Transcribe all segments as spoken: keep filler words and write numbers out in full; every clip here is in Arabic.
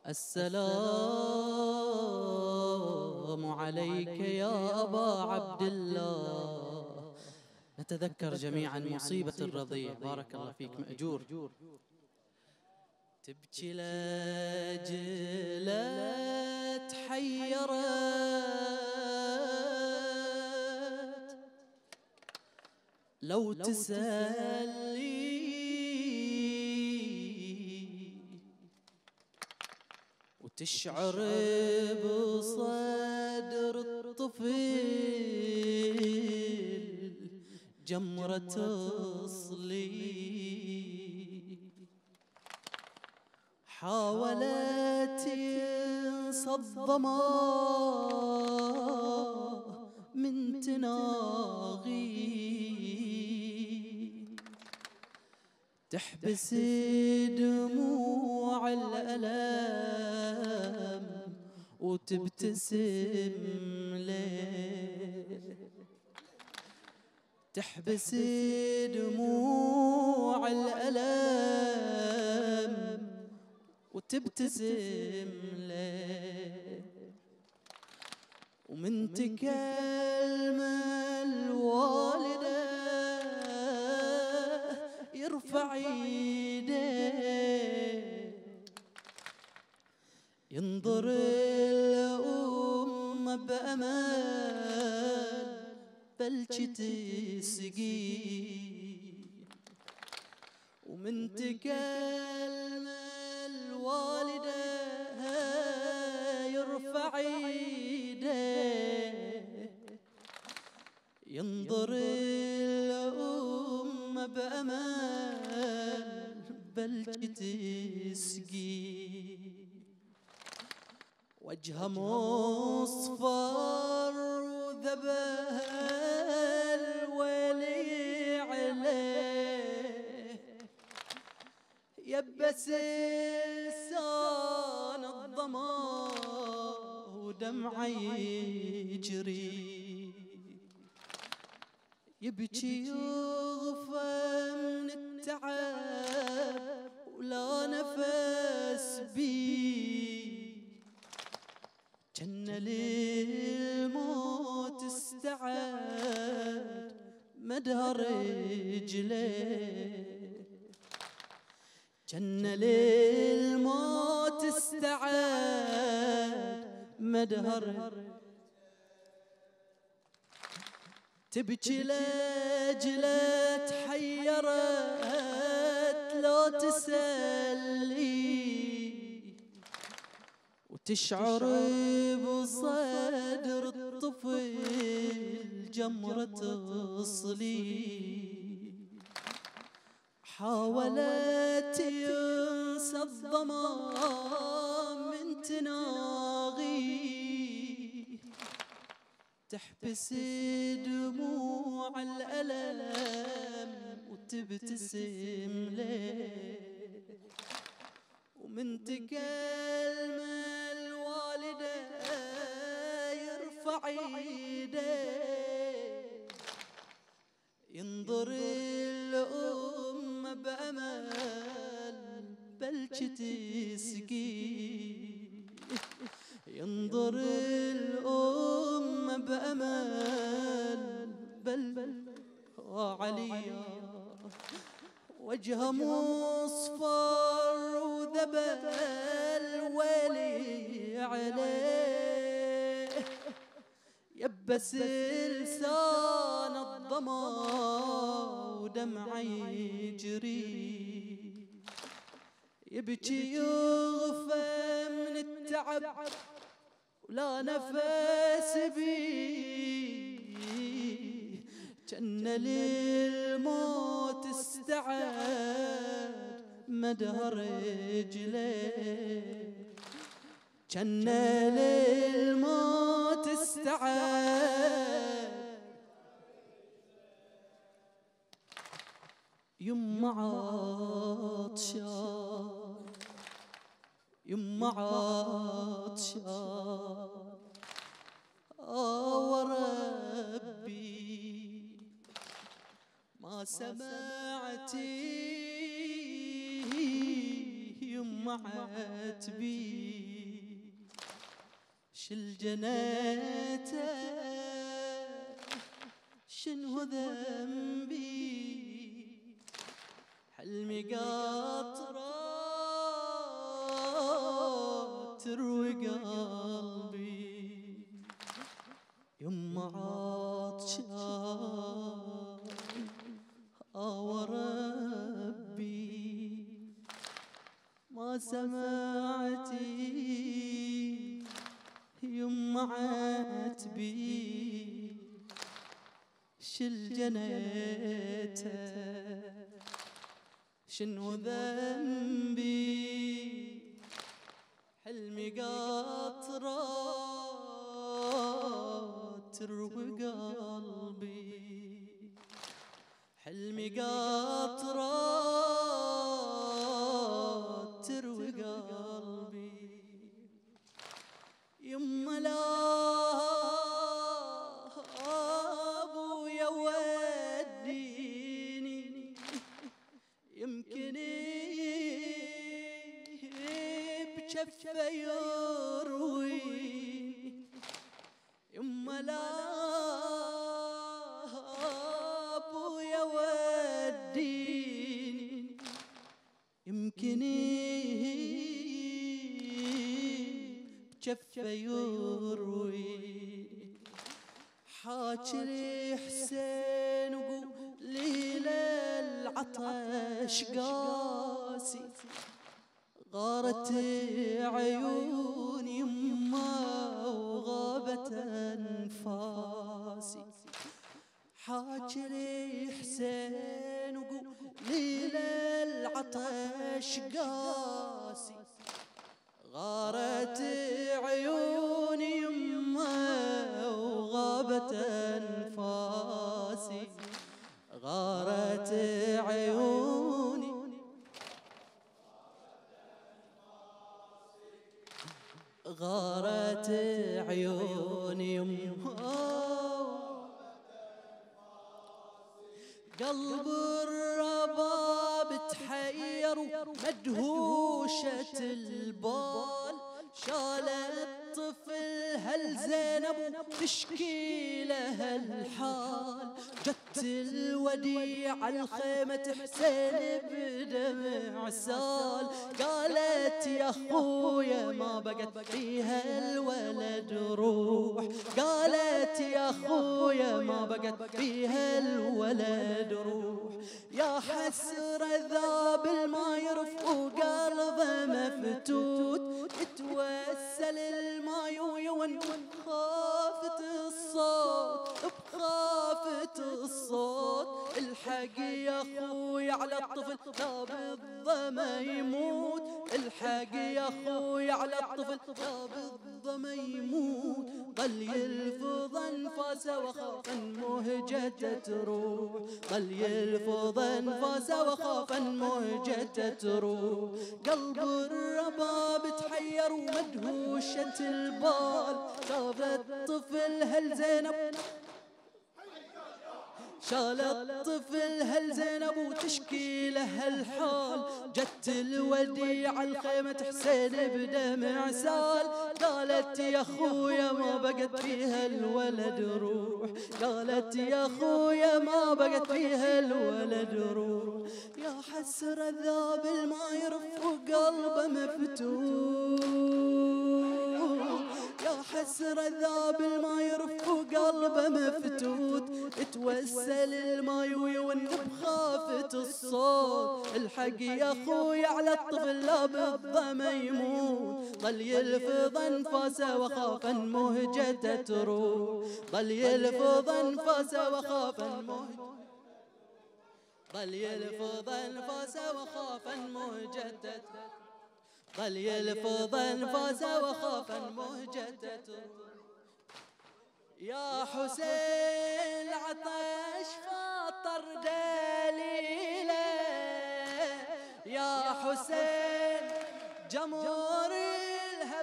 السلام عليك يا أبا عبد الله. نتذكر جميعا مصيبة الرضيع. بارك الله فيك مأجور. تبكي لاجله تحيرت، لو تسألي وتشعر بصدر الطفل جمرة تصلي، حاولت ينصدمه من تناغي، تحبس دموع الألم وتبتسم له، تحبس دموع الألم وتبتسم له، ومن تكلمة الوالدة يرفع ايديه، ينظر الأم بأمل بلش تسقي، ومن تكلمة الوالدة يرفع ايديه، ينظر الأم بأمل بلش تسقي، وجهه مصفر وذبل ولي عليه، يبس لسان الظما ودمعه يجري، يبكي يغفى من التعب ولا نفس بيه، جن للموت استعد مدها رجليه، جن للموت استعد مدها رجليه، تبكي لاجله تحيرت لو تسلي، وتشعر بصدر الطفل جمرة تصلي، حاولت ينسى الظما من تناغي، تحبس دموع الألم وتبتسم له، ومن تكلمة الوالدة يرفع ايديه، ينظر الأم بأمل بلش تسقي، ينظر الأم بأمل بل وعليا، وجهه مصفر وذبل ولي عليه، يبس لسان الظما ودمعه يجري، يبكي يغفى من التعب ولا نفس بيه، جن للموت استعد مدها رجليه، جن للموت استعد. يما عطشان يما عطشان آه وربي ما سمعتي يما يما عتبي شل جنيته شنو ذنبي حلمي قاطرة تروي قلبي يما عطشان آه ربي ما سمعتي يما عتبي شل جنيته شنو ذنبي حلمي قاطرة تروي قلبي حلمي قاطرة تروي قلبي يما لا ابويا وديني يمكن بجفه يروي يما لا ابويا وديني يمكن بجفه يروي حاكي لي حسين وقولي للعطش قاسي غارت عيون يما وغابت انفاسي حاكي لي حسين وقولي للعطش قاسي غارت عيون يما وغابت انفاسي غارت عيوني غارت عيوني قلب الرباب تحير مدهوشة البال شال الطفل هل زينب تشكي له الحال جت الوديع الخيمة حسين بدمع سال قالت يا خويا ما بقت فيها الولد روح قالت يا خويا ما بقت فيها الولد روح يا حسرة ذاب ما يرفق قلبه مفتوت توسل الماي وين خافت الصوت بخافت الصوت الحق يا خوي على الطفل لا بالظما يموت الحق يا خوي على الطفل لا بالظما يموت ظل يلفظ انفاسه وخاف مهجته تروح ظل يلفظ انفاسه وخاف مهجته تروح قلب الرباب تحير ومدهوشة البال شاف الطفل هل زينب شال الطفل هل زينب وتشكي له الحال جت الوديع الخيمة حسين بدمع سال قالت يا خويا ما بقت فيها الولد روح قالت يا خويا ما بقت فيها الولد روح يا حسرة ذاب ما يرفق قلبه مفتوح يا حسرة ذاب ما يرفق قلبه مفتوت توسل الماي وين بخافت الصوت الحق يا خويا على الطفل لا بالظما يموت ظل يلفظ انفاسه وخافا مهجته تروح ظل يلفظ انفاسه وخافا مهجته ظل يلفظ انفاسه وخافا مهجته ظل يلفظ انفاسه وخافا مهجته يا حسين عطش فاطر دليله يا حسين جمهور الهب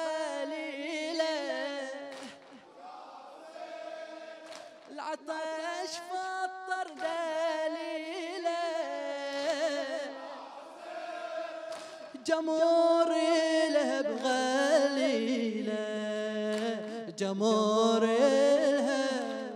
غليله العطش فاطر دليله جمور له بغليله جمور له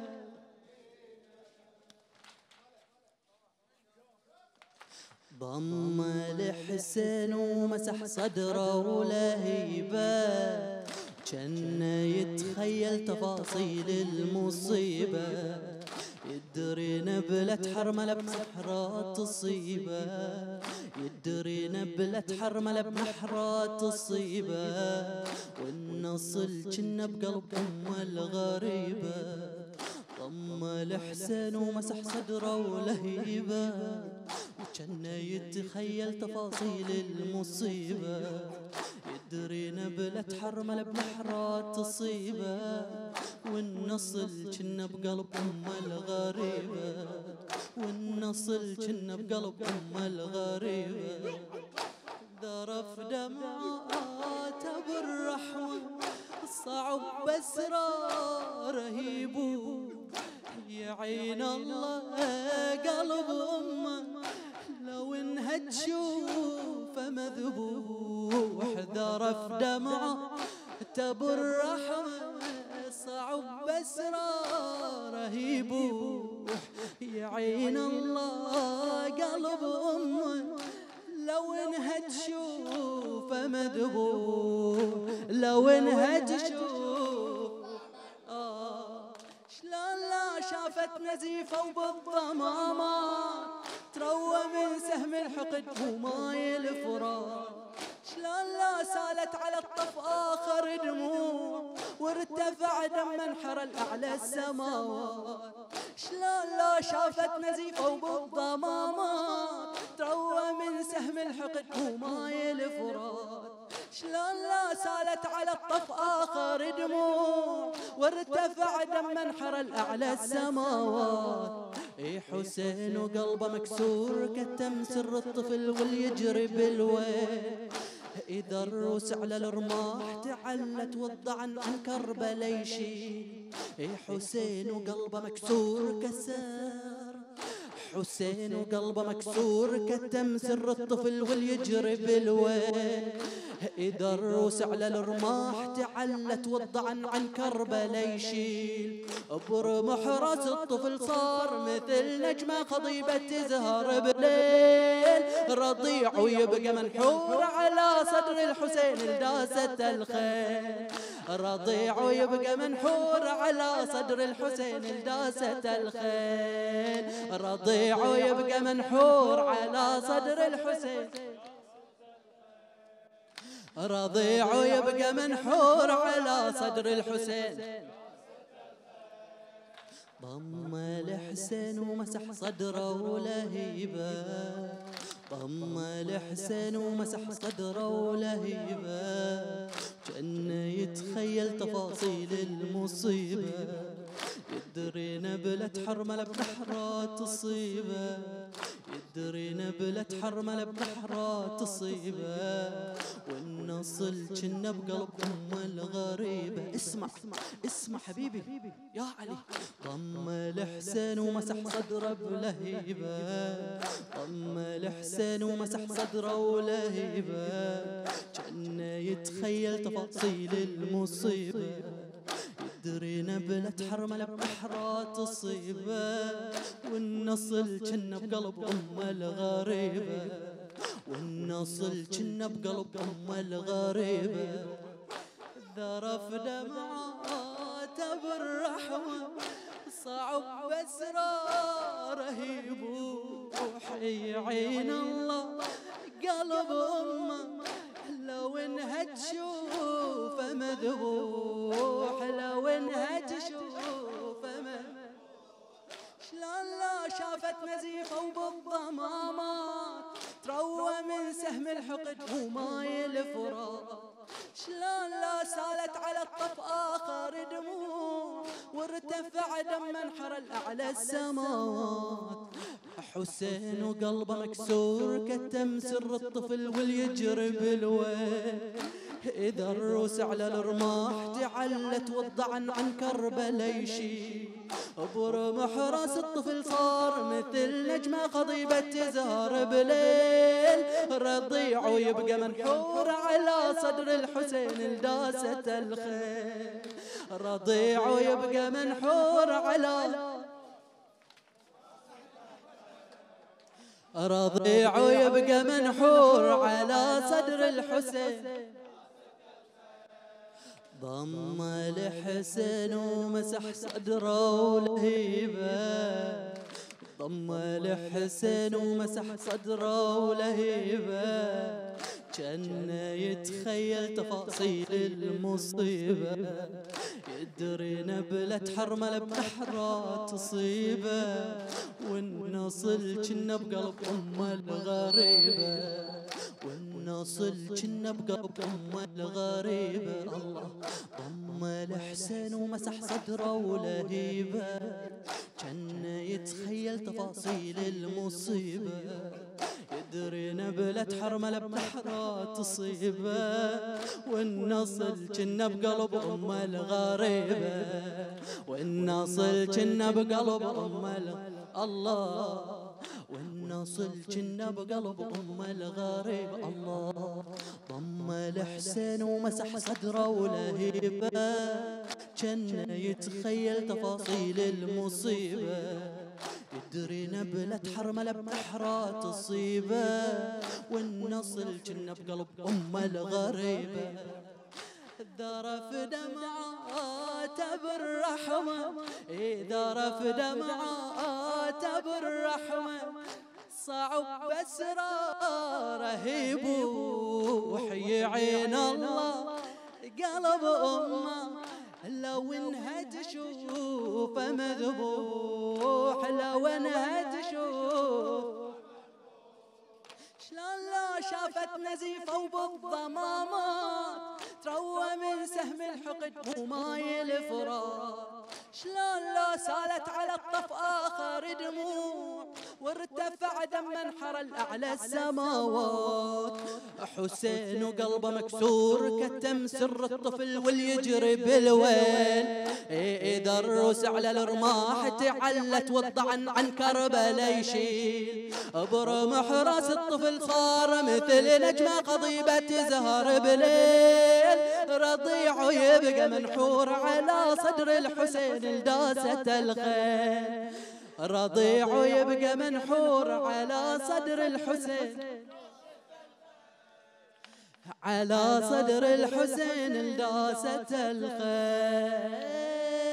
ضم الحسين ومسح صدره ولهيبه كان يتخيل تفاصيل المصيبه يدري نبلة حرملة بنحرات تصيبه يدري نبلة حرملة بنحرات تصيبه والنصل كنا بقلب أمه الغريبة ضم الحسين ومسح صدره ولهيبه وكان يتخيل تفاصيل المصيبة يدري نبلة حرملة بنحرات تصيبه والنصل كنا بقلب أمه الغريبة والنصل كنا بقلب أمه الغريبة ذرف دمعاته بالرحمة صعب بسرار رهيب يعين الله قلب أمه لو انها تشوفه مذبوح ذرف دمعه تبر رحمه صعب بسرار رهيب يعين الله قلب امه لو انها تشوفه مذبوح لو انها تشوف آه شلون لا شافت نزيفه وبالضمامات تروى من سهم الحقد وماي الفرات شلون لا سالت على الطف آخر دموع وارتفع دم انحر الأعلى السماوات شلون لا شافت نزيفه وبالضمامات تروى من سهم الحقد وماي الفرات شلون لا سالت على الطف آخر دموع وارتفع دم انحر الأعلى السماوات اي حسين وقلبه مكسور كتم سر الطفل واليجري بالويل إذا الروس على الرماح تعلت والضعن عن كربلا يشيل اي حسين وقلبه مكسور كسر حسين وقلبه مكسور كتم سر الطفل واليجري بالويل إذا الروس على الرماح تعلت والضعن عن كربلا يشيل برمح راس الطفل صار مثل نجمة خضيبة تزهر بليل رضيع ويبقى منحور على صدر الحسين لداسة الخيل رضيع ويبقى منحور على صدر الحسين لداسة الخيل رضيع ويبقى منحور على صدر الحسين رضيع ويبقى منحور على صدر الحسين ضم الحسين ومسح صدره ولهيبه ضم الحسين ومسح صدره ولهيبه كأنه يتخيل تفاصيل المصيبة يدري نبلة حرملة بنحرات تصيبه يدري نبلة حرملة بنحرات تصيبه والنصل كنا بقلب أمه الغريبة اسمع اسمع حبيبي يا علي ضم الحسين ومسح صدره بلهيبه ضم الحسين ومسح صدره ولهيبه كأنه يتخيل تفاصيل المصيبة يدري نبلة حرملة بنحرات تصيبه والنصل كنا بقلب أمه الغريبة والنصل كنا بقلب أمه الغريبة ذرف دمعاته بالرحمة صعب بسرار رهيب يعين الله قلب أمه لو انها تشوفه مذبوح لو انها تشوفه مذبوح شلون لا شافت نزيفه وبالضمامات تروى من سهم الحقد وماي الفرات شلون لا سالت على الطف آخر دموع وارتفع دم منحر الأعلى السماوات حسين وقلبه مكسور كتم سر الطفل واليجري بالويل إذا الروس على الرماح تعلت والضعن عن كربلاء يشيل برمح راس الطفل صار مثل نجمة خضيبة تزهر بليل رضيع ويبقى منحور على صدر الحسين الداسة الخيل رضيع ويبقى منحور على رضيع ويبقى منحور على صدر الحسين ضم الحسين ومسح صدره ولهيبه ضم الحسين ومسح صدره ولهيبه كان يتخيل تفاصيل المصيبة يدري نبلة حرملة بأحرى تصيبه والنصل كنا بقلب أمه الغريبة والنصل كنا بقلب أمه الغريبة الله ضم الحسين ومسح صدره ولهيبه كان يتخيل تفاصيل المصيبة يدري نبلة حرملة بأحرى تصيبه والنصل كنا بقلب أمه الغريبة والنصل كنا بقلب أمه الله والنصل كنا بقلب أمه الغريبة الله ضم الحسين ومسح صدره ولهيبه كان يتخيل تفاصيل المصيبة يدري نبلة حرملة بأحرى تصيبه والنصل كنا بقلب أمه الغريبة ذرف دمعاته بالرحمة إذا رف دمعاته بالرحمة صعب بأسراره يبوح يعين الله قلب أمه لو انها تشوفه مذبوح لو انها تشوف شلون لا شافت نزيفه وبالضمامات تروى من سهم الحقد وماي الفرات شلون لا سالت على الطف آخر دموع وارتفع دم انحر الأعلى السماوات حسين وقلبه مكسور كتم سر الطفل واليجري بالويل إذا الروس على الرماح تعلت والضعن عن كربلاء يشيل برمح راس الطفل صار مثل نجمة قضيبة تزهر بليل رضيع ويبقى منحور على صدر الحسين الداسة الخيل رضيع ويبقى منحور على صدر الحسين على صدر الحسين الداسة الخيل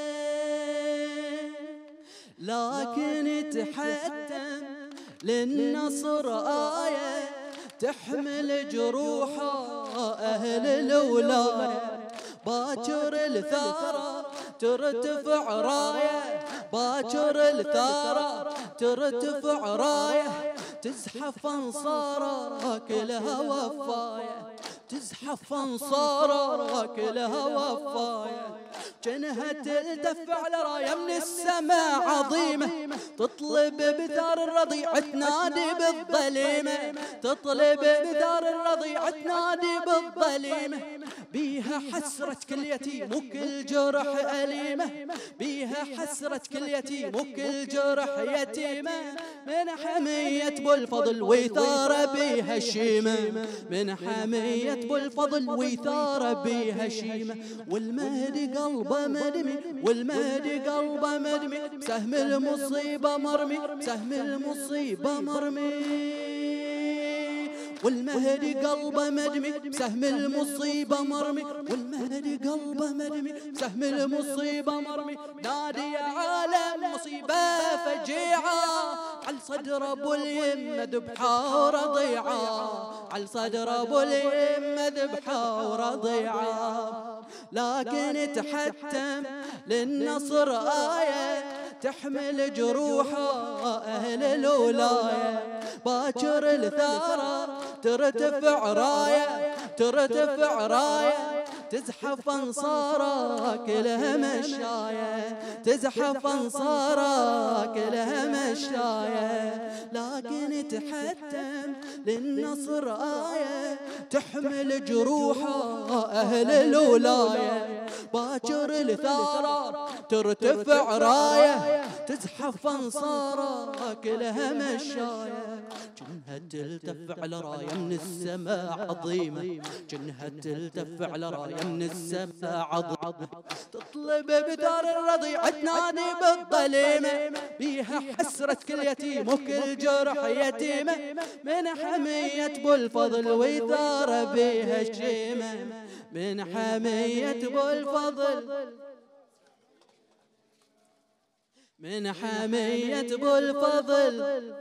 لكن تحتم للنصر آية تحمل جروحها أهل الولاية باكر الثارة ترتفع راية باكر الثارة ترتفع راية تزحف أنصارها كلها وفاية تزحف أنصارها كلها وفاية جنها تلتف على راية من السماء عظيمة تطلب بثار الرضيع تنادي بالظليمة تطلب بثار الرضيع تنادي بالظليمة بيها حسرة كل يتيم وكل جرح أليمة بيها حسرة كل يتيم وكل جرح يتيمة من حمية بالفضل ويثار بيها شيمة من حمية بالفضل ويثار بيها شيمة والمهدي قلبه مدمي والمهدي قلبه مدمي بسهم المصيبة مرمي بسهم المصيبة مرمي والمهدي قلبه مدمي بسهم المصيبة مرمي والمهدي قلبه مدمي بسهم المصيبة مرمي نادي يا عالم مصيبة فجيعة على صدر ابو اليمة ذبحة ورضيعة على صدر ابو اليمة ذبحة ورضيعة لكن تحتم للنصر آية تحمل جروحها أهل الولاية باكر الثارة ترتفع راية ترتفع راية تزحف أنصارها كلها مشاية تزحف أنصارها كلها مشاية لكن تحتم للنصر آية تحمل جروحها أهل الولاية. باكر الثارة ترتفع راية تزحف أنصاره كلها مشاية. جنها تلتف على راية من السماء عظيمة، جنها تلتف على راية من السماء عظيمة. تطلب بدار الرضيع تنادي بالظليمة، بيها حسرة كل يتيم وكل جرح يتيمة. من حمية ابو الفضل ويثار بيها الشيمة، من حمية ابو الفضل، من حمية ابو الفضل.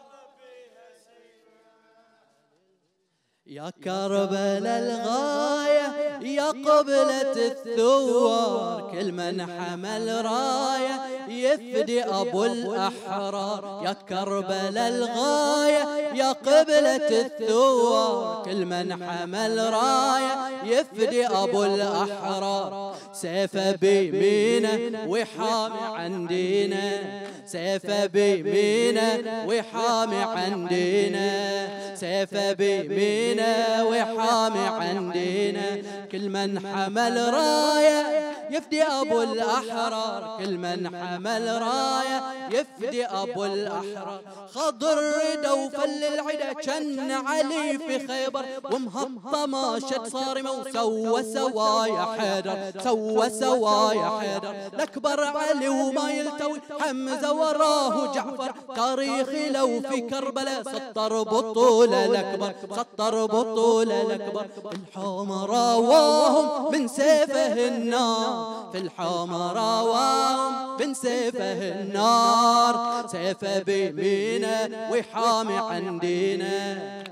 يا كربلاء الغاية يا قبلة الثوار، كل من حمل راية يفدي أبو الأحرار. يا كربلاء الغاية يا قبلة الثوار، كل من حمل راية يفدي أبو الأحرار. سيفه بيمينه وحامي عن دينه، سيفه بيمينه وحامي عن دينه، سيفه بيمينه وحامي عن دينه. كل من حمل راية يفدي أبو الأحرار، كل من حمل راية يفدي أبو الأحرار. خضر ردا وفل العدا كان علي في خيبر، ومهطمة شد صارمة وسوى سوايا حيدر، سوى سوايا حيدر. الأكبر علي وما يلتوي حمزة وراه جعفر، تاريخي لو في كربلاء سطر بطولة الأكبر، سطر بطولة الأكبر. الحمراء واهم من سيفه النار، في الحمراء واهم من سيفه النار. سيفه بيمينه وحامي عن دينه،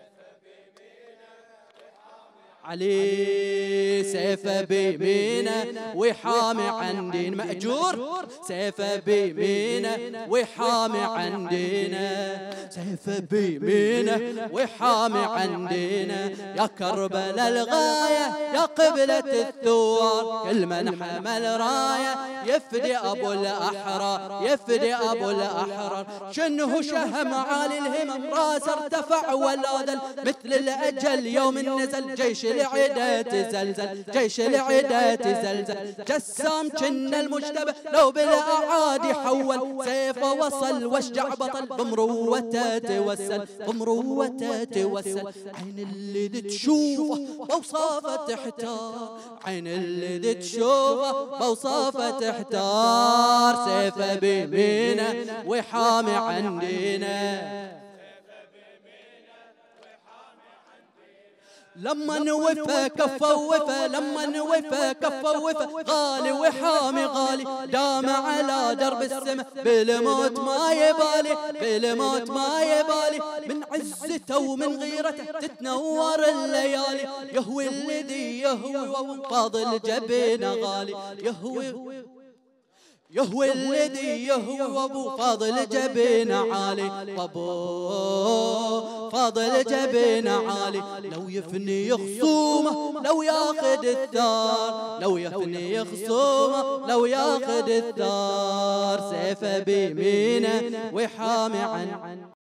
علي سيفه بيمينه وحامي عن دين مأجور. سيفه بيمينه وحامي عن دينه، سيفه بيمينه وحامي عن دينه. يا كربلاء الغاية يا قبلة الثوار، كل من حمل راية يفدي أبو الأحرار، يفدي أبو الأحرار. شنه شهم عالي الهمم راس ارتفع ولا مثل الأجل يوم نزل جيش العدا تزلزل، جيش العدا تزلزل. جسام كنا المجتبى لو بالأعادي حول، سيفه وصل واشجع بطل بمروته توسل، بمروته توسل. عين اللي تشوفه بوصافه تحتار، عين اللي تشوفه بوصافه تحتار. سيفه بيمينه وحامي عن دينه، لما نوفى كفى وفى، لما نوفى كفى وفى. غالي وحامي غالي دام على درب السماء، بالموت ما يبالي، بالموت ما يبالي. من عزته ومن غيرته تتنور الليالي، يهوي الذي يهوي وفاضل جبين غالي، يهوي يهوي الذي يهوى ابو فاضل جبين عالي، ابو فاضل جبين عالي. لو يفني خصومه لو ياخذ الثار، لو يفني خصومه لو ياخذ الثار. سيفه بيمينه وحامي عن